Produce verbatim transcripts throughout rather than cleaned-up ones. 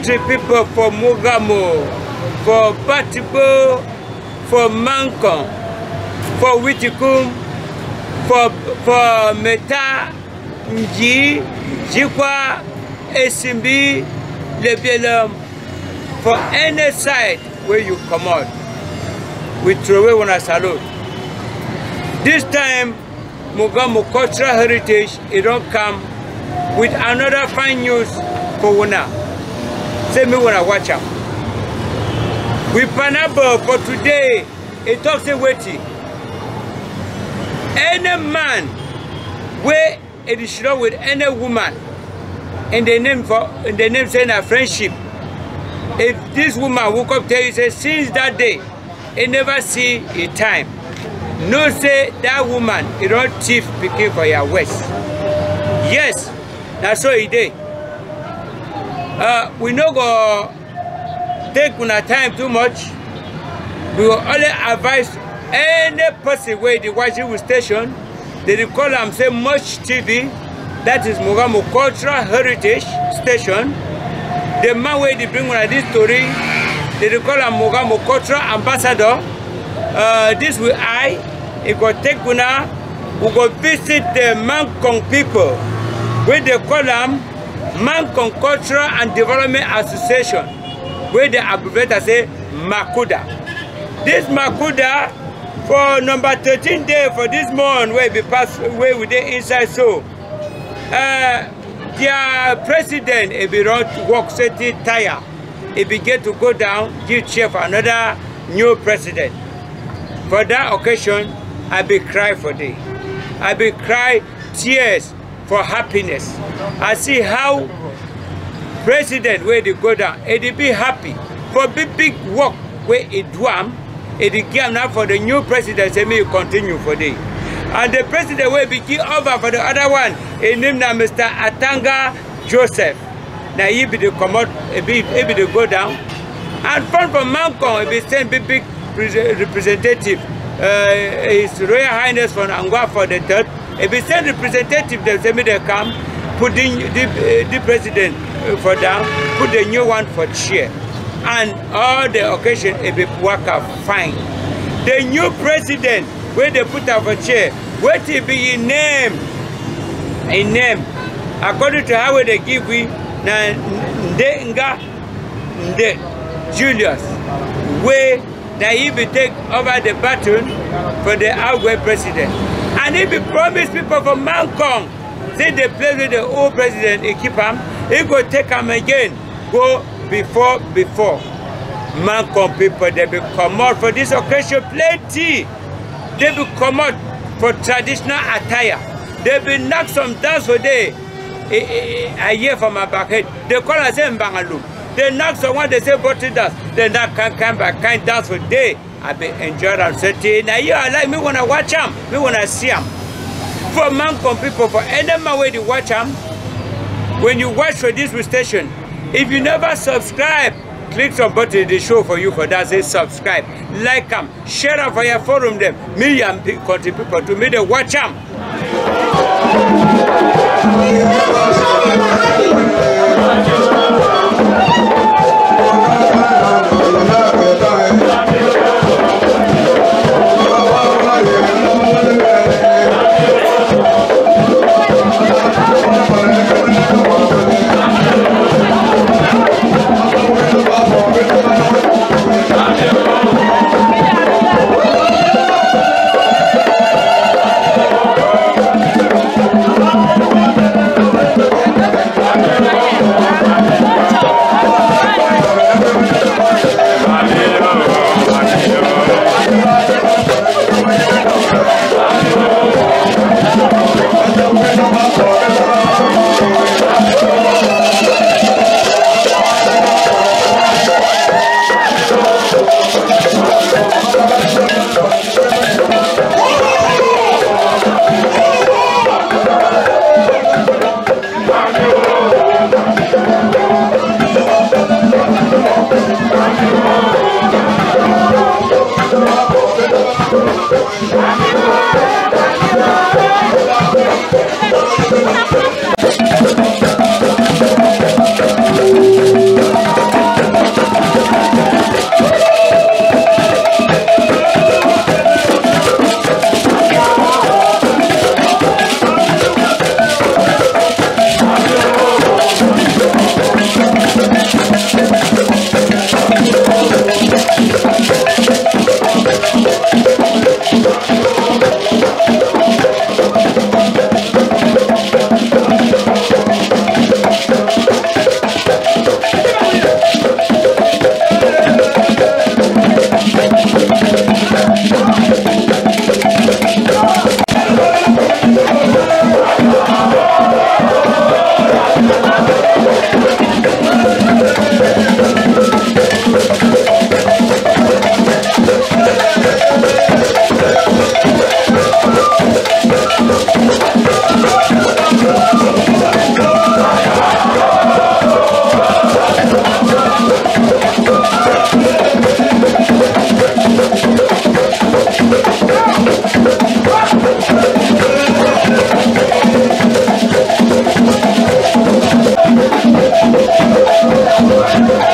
country people for Mogamo, for Batibo, for Mankon, for Witikum, for, for Meta, Nji, Jikwa, Esimbi, Lebielum, for any side where you come out, we throw away one a salute. This time, Mogamo cultural heritage, it don't come with another fine news for Wuna. Say me wanna watch out. We panabo for today, it talks a waiting. Any man where it is wrong with any woman in the name for in the name saying a friendship. If this woman woke up tell you say since that day, it never see a time. No say that woman it don't thief picking for your waist. Yes, that's all it did. Uh, we no go take una time too much. We will only advise any person where the watching station, they call them say Much T V, that is Mogamo Cultural Heritage Station. The man where they bring one this story, they call him Mogamo Cultural Ambassador. Uh, this will I, it go take una, we go visit the Mankong people, where they call them Mankong Cultural and Development Association, where the abbreviator say Makuda. This Makuda for number thirteen day for this month where we pass where we dey inside so. Uh, their president if he run work city tire, if he get to go down, give chair for another new president. For that occasion, I be cry for day. I be cry tears for happiness. I see how president where they go down, it be happy for big big work where it do am, it give now for the new president say me continue for day. And the president will be give over for the other one. His name now Mister Atanga Joseph. Now he be the come out, he be, he be the go down. And from from Mankong, he be send big big representative. Uh, His Royal Highness from Angwa for the third. He be send representative. They say me they come, put the the, uh, the president for down, put the new one for chair. And all the occasion it be work out fine. The new president where they put up a chair, what it be in name? A name. According to how they give we na Ndenga Nde Julius, where that he be take over the baton for the outgoing president. And he be promise people from Mankong, say the place with the old president, he keep him, he go take him again, go before before. Mankong people, they be come out for this occasion plenty. They will come out for traditional attire. They will knock some dance for day. I hear from my back head. They call us in Bangalore. They knock someone, they say bottle dance. They knock can come back kind dance for day. I be enjoy and say, now you are like me when I watch them, me when I see them. For Mankong people, for any man way to watch them, when you watch for this station, if you never subscribe, click some button they show for you for that say subscribe, like them, share them for your forum them. Me and country people to me they watch them. Thank you.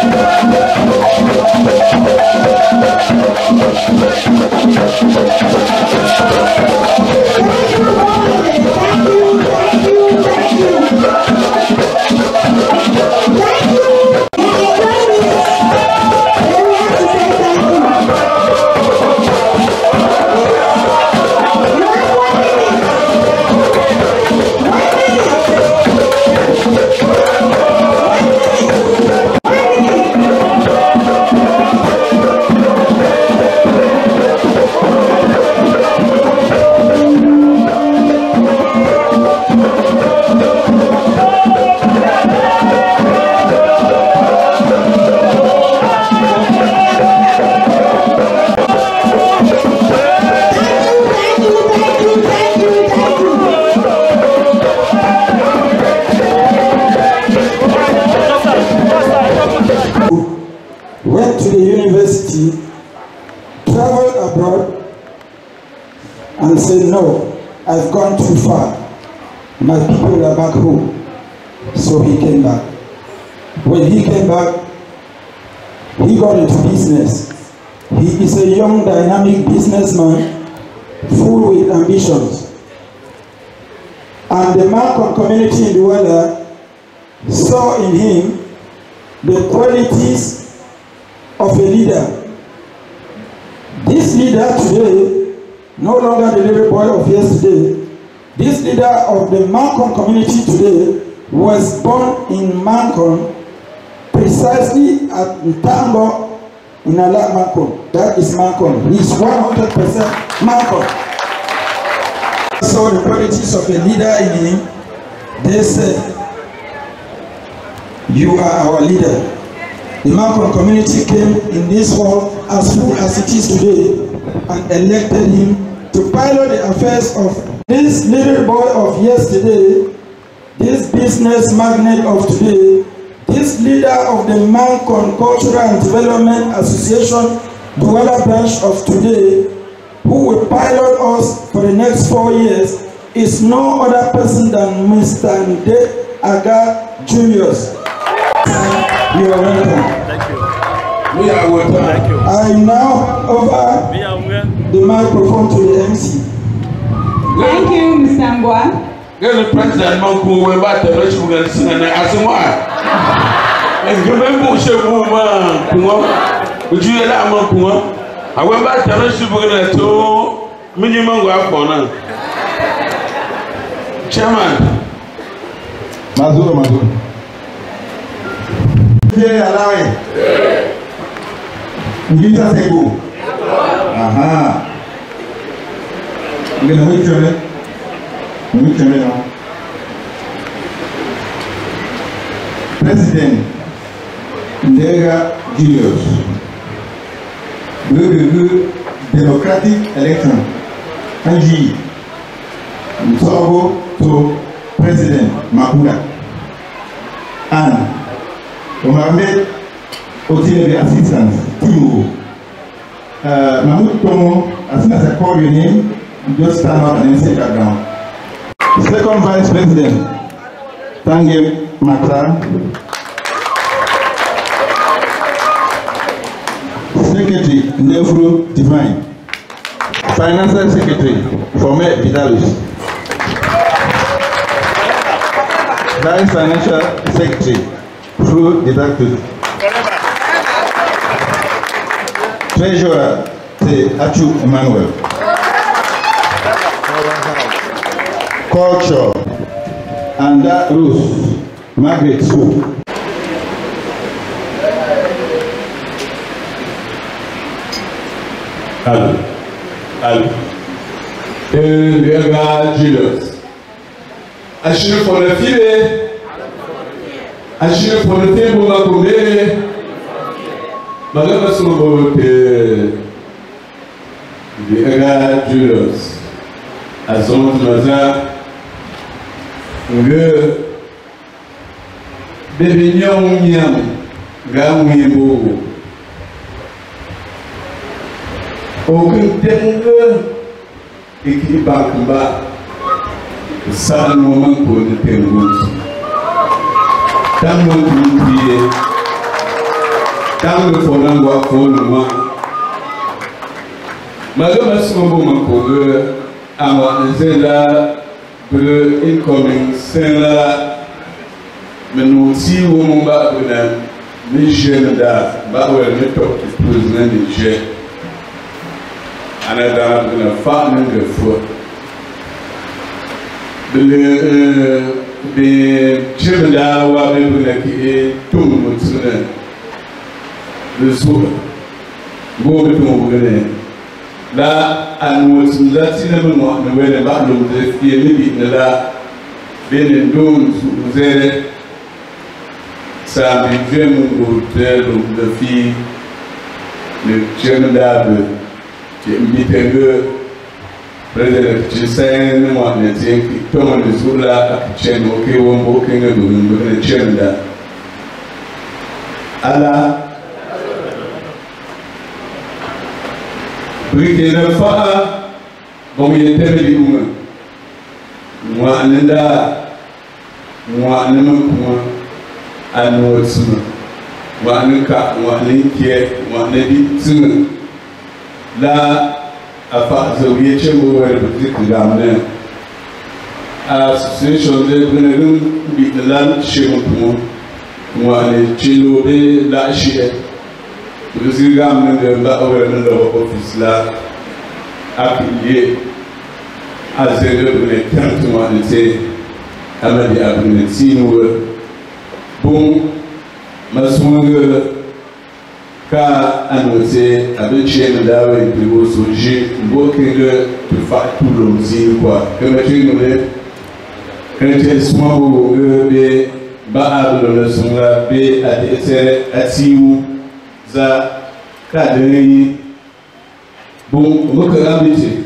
Went to the university, traveled abroad, and said, no, I've gone too far. My people are back home. So he came back. When he came back, he got into business. He is a young, dynamic businessman, full with ambitions. And the Malcolm community in Douala saw in him the qualities of a leader. This leader today, no longer the little boy of yesterday, this leader of the Malcolm community today was born in Malcolm, precisely at Ntambo in Ala Malcolm. That is Malcolm. He is one hundred percent Malcolm. Saw the qualities of a leader in him. They said, you are our leader. The Malcolm community came in this hall as full as it is today and elected him to pilot the affairs of this little boy of yesterday, this business magnate of today, this leader of the Malcolm Cultural and Development Association, Douala branch of today, who will pilot us for the next four years, is no other person than Mister Nde Aga Julius. You are welcome. Thank you. We are welcome. Thank you. I now offer the microphone to the M C. Thank you, Mister Ngwa. Get the president Manku we ba the rich woman singing asuma. And you remember she woman kunwa. Would you let Manku? I went back the rich woman to minimum work for now. Chairman. Mazuru Mazuru. Yeah, allow it. You just say go. Aha. I'm gonna wait for it. Wait for it now. President Ndega Julius. Le democratic election. Anji. Msogo to President Makuda. And Mohamed Otile assistance, Timo. Uh, Mahmoud Tomo, as soon as I call your name, you just stand up and then sit back down. Second Vice President, Tange Mata. Secretary, Nefru Divine. Financial Secretary, Former Vitalis. Vice Financial Secretary, Through deducted. Treasurer, c'est Achu Emmanuel. Culture, Anda Ruth, Margaret School. Allô. Allô. Et le gars Julius. Achille pour le filet. Achille pour le tempo va couler. Madame Sobote. Le gars Julius. À son maza. Le bébé nyam nyam. Gamouimbo. Aucun tempo. Équipe Bakumba. Ça le moment pour le tempo. Dans mon prier, Tant de fois dans le fond, moi. Madame Asmombo Makogue, Ama Zela, le incoming, c'est là. Mais nous aussi, au moment où les jeunes là, bah ouais, les top qui posent les jeunes. On a dans la femme de foi. Les jeunes là, où qui est tout le monde le soir. Bon, le temps là, à nous, nous avons dit que nous avons fait des là, bien nous avez ça me vient mon hôtel, le fille, le jeune d'arbre, qui est le président de Chine, moi, le tien qui tombe le jour là, qui tient au cœur, au cœur de le jeune d'arbre. Allah, briquet de fa, bon, il était le humain. Moi, Nenda, moi, Nemakouma. Anu tsuma wa nuka wa ninkie wa nadi tsuma la afa zawiye chemo wa rubuti kugamne association de bunagum bi lan shemo wa ne chilo be la shie rubuti gamne de ba wa ne lo office la akilié azere bune tantu wa ne te amadi abune sinu bon, ma soeur, car annoncé avec Chien d'Awe et puis au sujet, beaucoup de faire tout le quoi. Comme tu nous quand tu es soin au B, Baab le son la B, à des Atiou, Za, Kadri, bon, beaucoup d'habitude.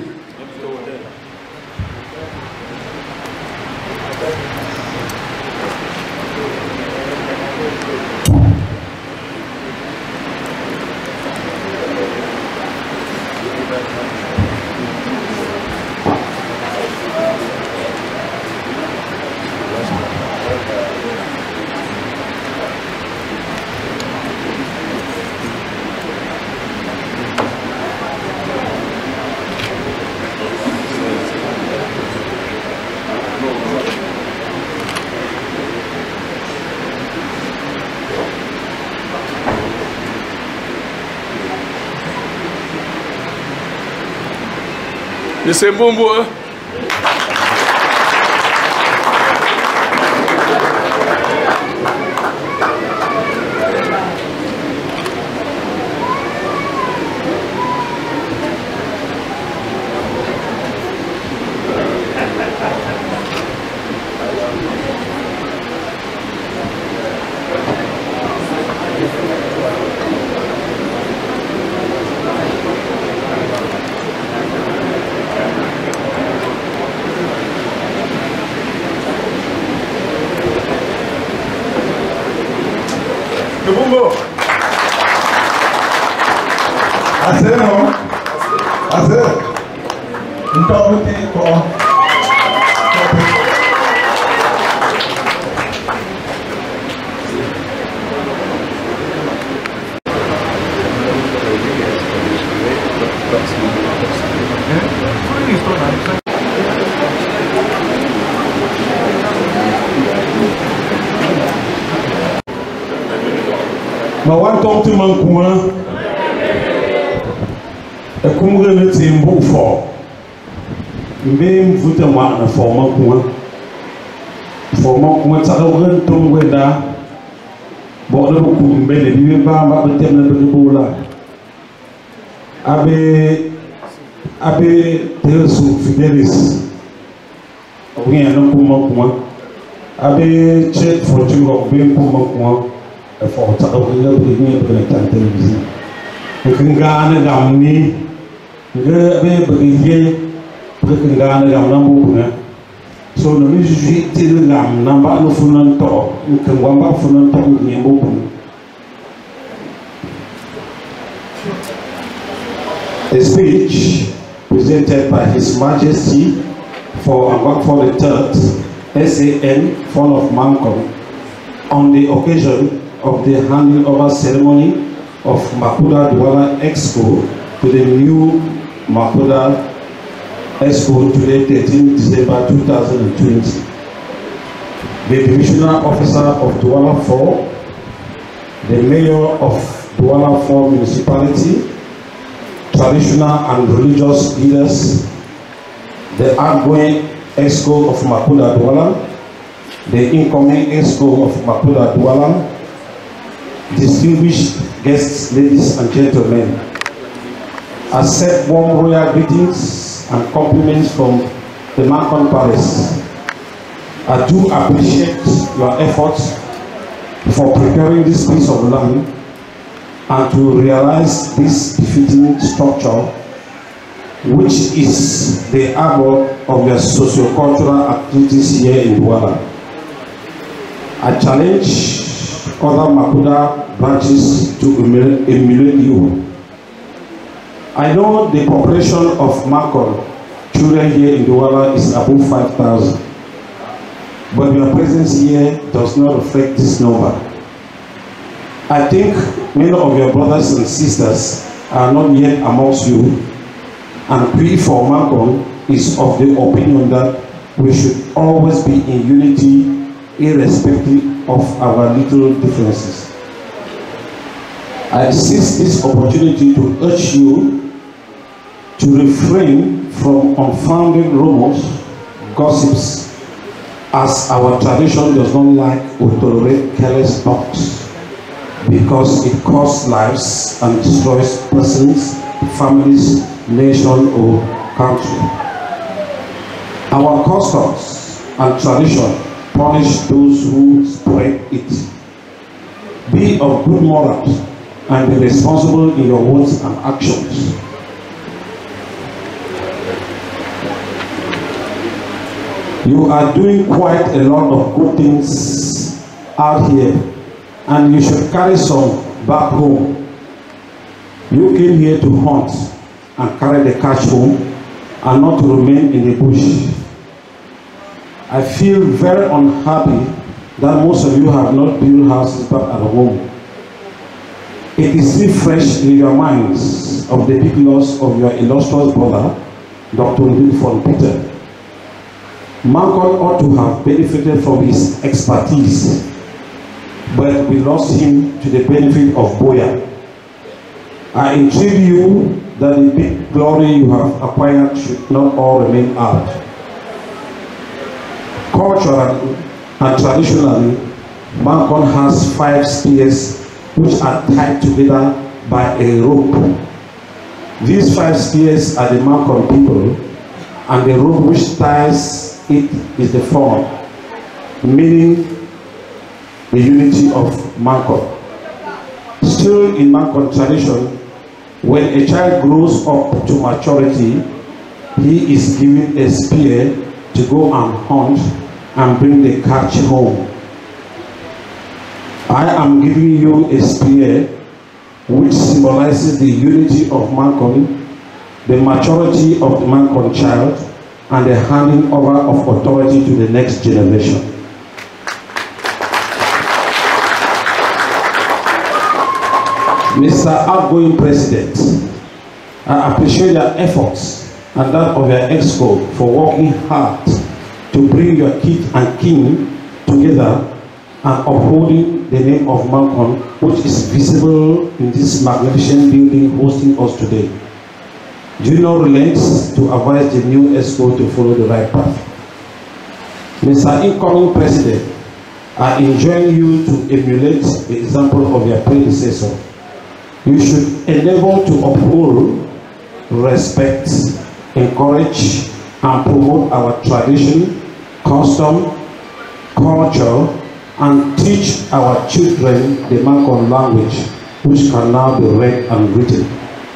C'est bon, moi. Assez non? Assez? Une tortue quoi? Ma wan tortue mancoin. E kumre ne timbu fo mbe mvuta ma na forma kuma forma kuma tsaro tum wenda bo da ku mbe le bi ba ba be tem na be bola abe abe tesu fidelis onya no kuma kuma abe check for jingo be kuma kuma e fo tsaro le be ni be tan television ko ngana gamni le be briller pour que ngana gam na mbuna so no mi juji til gam na ba no funan to ko ngamba funan to ni mbuna. A speech presented by His Majesty for Agwakfor the Third S A N Fall of Mankom on the occasion of the handing over ceremony of Makuda Douala Exco to the new Makuda Exco today, thirteenth December two thousand twenty. The Divisional Officer of Douala four, the Mayor of Douala four Municipality, traditional and religious leaders, the outgoing Exco of Makuda Douala, the incoming Exco of Makuda Douala, distinguished guests, ladies and gentlemen, accept warm royal greetings and compliments from the Makon Palace. I do appreciate your efforts for preparing this piece of land and to realize this befitting structure, which is the arbor of your socio-cultural activities here in Douala. I challenge other Makuda branches to emulate you. I know the population of Makon children here in Douala is above five thousand, but your presence here does not reflect this number. I think many of your brothers and sisters are not yet amongst you, and we for Makon is of the opinion that we should always be in unity irrespective of our little differences. I seize this opportunity to urge you to refrain from unfounded rumors, gossips, as our tradition does not like or tolerate careless talks, because it costs lives and destroys persons, families, nation, or country. Our customs and tradition punish those who spread it. Be of good morals and be responsible in your words and actions. You are doing quite a lot of good things out here, and you should carry some back home. You came here to hunt and carry the catch home and not to remain in the bush. I feel very unhappy that most of you have not built houses back at home. It is still fresh in your minds of the big loss of your illustrious brother, Doctor Wilford Peter. Makon ought to have benefited from his expertise, but we lost him to the benefit of Boya. I entreat you that the big glory you have acquired should not all remain out. Culturally and traditionally, Makon has five spears which are tied together by a rope. These five spears are the Makon people, and the rope which ties it is the form, meaning the unity of Makon. Still in Makon tradition, when a child grows up to maturity, he is given a spear to go and hunt and bring the catch home. I am giving you a spear which symbolizes the unity of Makon, the maturity of the Makon child, and the handing over of authority to the next generation. Mister Outgoing President, I appreciate your efforts and that of your Exco for working hard to bring your kith and kin together and upholding the name of Makon, which is visible in this magnificent building hosting us today. Do not relent to advise the new Exco to follow the right path. Mister Incoming President, I enjoin you to emulate the example of your predecessor. You should endeavor to uphold, respect, encourage, and promote our tradition, custom, culture, and teach our children the Makon language, which can now be read and written.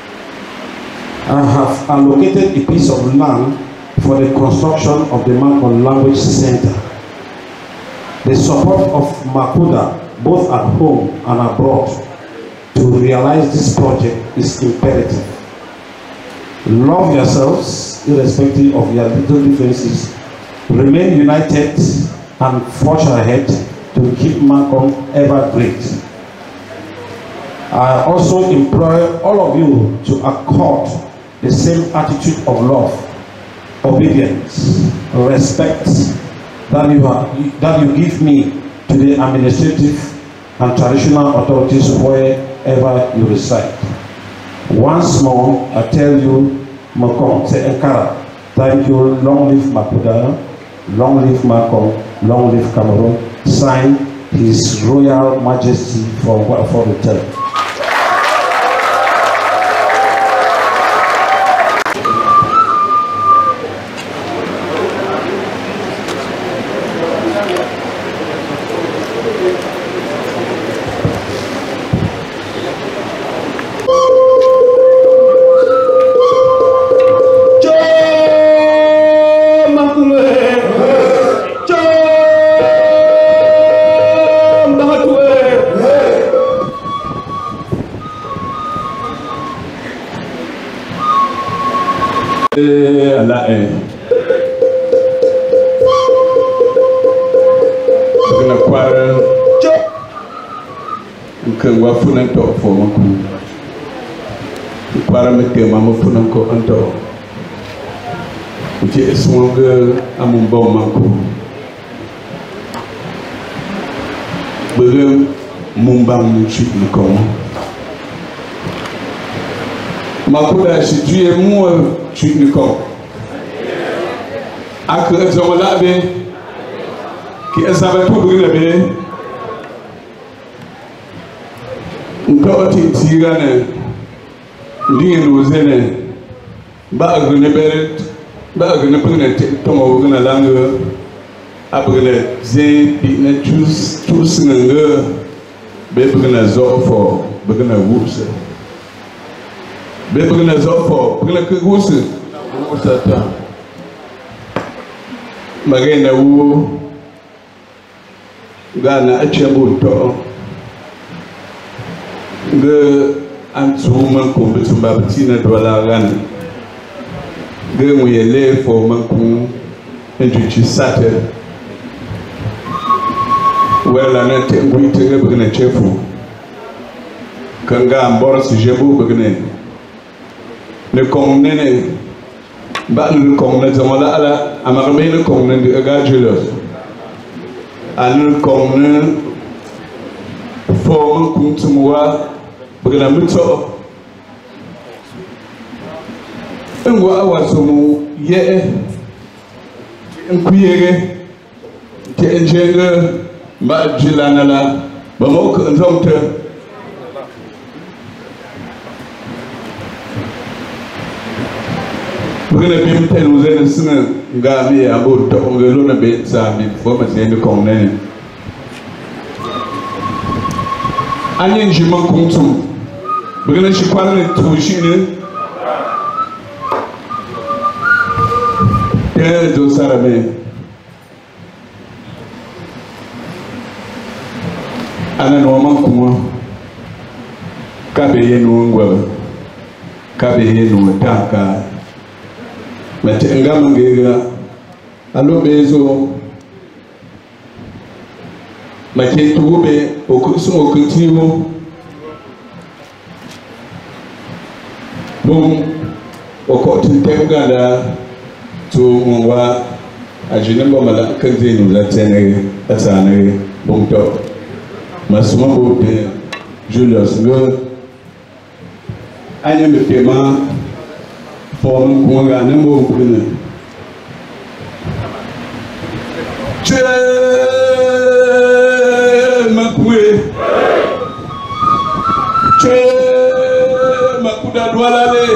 I have allocated a piece of land for the construction of the Makon Language Center. The support of Makuda, both at home and abroad, to realize this project is imperative. Love yourselves, irrespective of your little differences. Remain united and forge ahead to keep Makon ever great. I also implore all of you to accord the same attitude of love, obedience, respect that you, are, that you give me to the administrative and traditional authorities wherever you reside. Once more, I tell you, Mokong Se Enkara, thank you, long live Makuda, long live Makong, long live Cameroon. Signed, His Royal Majesty for, for the term. Allah eh Kena kuara Bukan wafunan to for maku Kuara mete mama funan ko anto Uji semoga amun bau maku Bege mumbang chip nikong Makuda si tuye mua chip nikong Aku azamala be ki azaba to bugina be nka oti tigane ndingen wozene ba agune beret ba agune bugina to mo bugina langa abugina ze bi na choose choose nga be bugina zo for bugina wusa be bugina zo for bugina ku wusa wusa ta magana wo gana achembo to ge antuma ko bitumba bitina dola gan ge mu yele fo manku enjuchi sate wala na te nguite ge bugna chefu kanga mbor si jebu bugne ne kom nene ba nu kom na zamala ala amara me ne kom ne ga jelos anu kom ne fo kuntumwa bugna mito ngwa awasomu ye nkuyege te njenga ba jilanala ba mo ko nzomte bugna bim ten uzen sina ngami abo to ngelo na be sa mi fo ma se ni kon nene ani njima kuntum bugna shi kwanne to shi ne e do sarabe ana no man kuma kabe yenu ngwa kabe yenu taka mate ngama ngega alo bezo mate tube okusumo okutiwo bom okotintemgala to mwa ajinemba mala kanzenu la tene atane bom to masuma bote Julius ngo anya mepema form kunga na mo kuna che makwe che makuda dwalale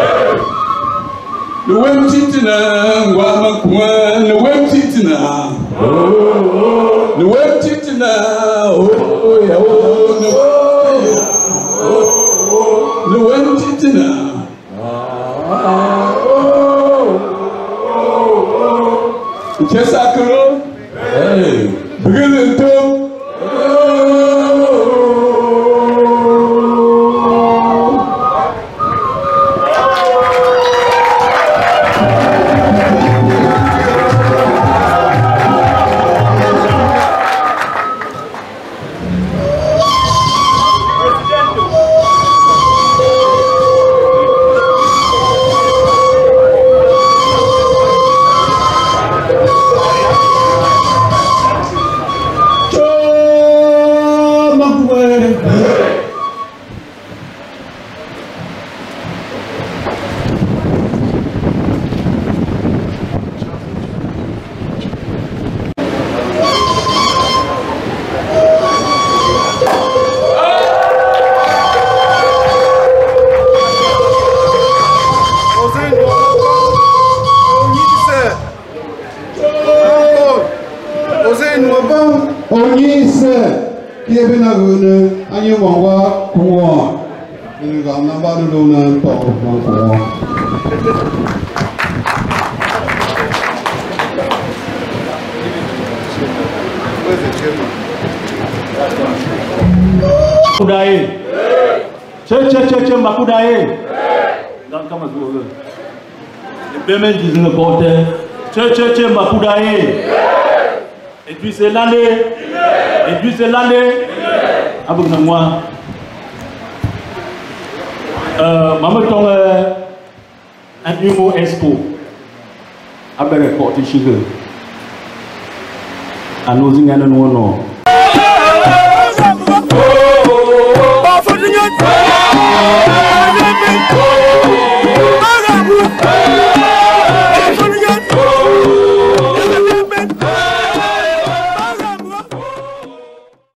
le wem titina ngwa makwa le wem titina oh le wem titina oh ya oh le wem titina Just akro, hey, begin to. Anyi se kia bina gune anyi wangwa kuwa. Ini kam nambah dulu nan tok kuwa. Makudai. Ce ce ce ce Makudai. Dan kama zuwa. Bemen disent le côté. Ce ce ce Makudai. Et puis c'est l'année. Et puis c'est l'année. Abou na moi. Euh maman ton un humour expo. Abere porte chigue. Anozinga no no.